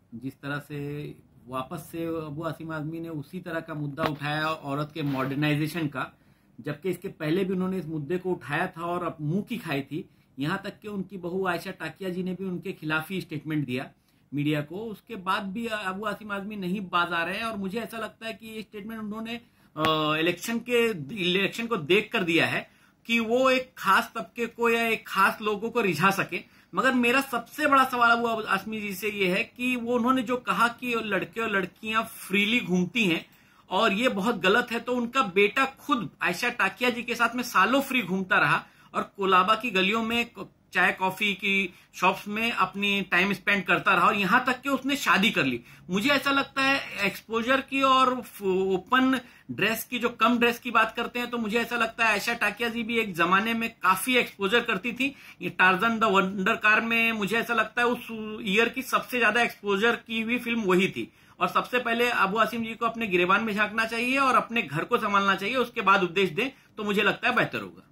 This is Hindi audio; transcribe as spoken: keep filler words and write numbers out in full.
जिस तरह से वापस से अबू आसिम आजमी ने उसी तरह का मुद्दा उठाया औरत के मॉडर्नाइजेशन का, जबकि इसके पहले भी उन्होंने इस मुद्दे को उठाया था और अब मुंह की खाई थी। यहां तक कि उनकी बहू आयशा टाकिया जी ने भी उनके खिलाफ ही स्टेटमेंट दिया मीडिया को। उसके बाद भी अबू आसिम आजमी नहीं बाज आ रहे हैं और मुझे ऐसा लगता है कि ये स्टेटमेंट उन्होंने इलेक्शन के इलेक्शन को देख कर दिया है कि वो एक खास तबके को या एक खास लोगों को रिझा सके। मगर मेरा सबसे बड़ा सवाल अबू आसिम जी से ये है कि वो उन्होंने जो कहा कि लड़के और लड़कियां फ्रीली घूमती हैं और ये बहुत गलत है, तो उनका बेटा खुद आयशा टाकिया जी के साथ में सालों फ्री घूमता रहा और कोलाबा की गलियों में चाय कॉफी की शॉप्स में अपनी टाइम स्पेंड करता रहा और यहां तक कि उसने शादी कर ली। मुझे ऐसा लगता है एक्सपोजर की और ओपन ड्रेस की, जो कम ड्रेस की बात करते हैं, तो मुझे ऐसा लगता है आयशा टाकिया जी भी एक जमाने में काफी एक्सपोजर करती थी। ये टार्जन द वंडर कार में मुझे ऐसा लगता है उस ईयर की सबसे ज्यादा एक्सपोजर की हुई फिल्म वही थी। और सबसे पहले अबू आसिम जी को अपने गिरेबान में झांकना चाहिए और अपने घर को संभालना चाहिए, उसके बाद उपदेश दें तो मुझे लगता है बेहतर होगा।